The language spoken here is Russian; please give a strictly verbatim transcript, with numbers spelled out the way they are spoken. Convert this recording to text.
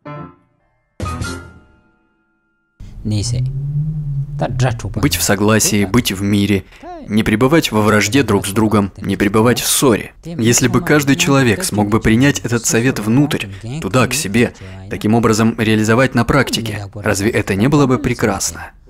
Быть в согласии, быть в мире, не пребывать во вражде друг с другом, не пребывать в ссоре. Если бы каждый человек смог бы принять этот совет внутрь, туда, к себе, таким образом реализовать на практике, разве это не было бы прекрасно?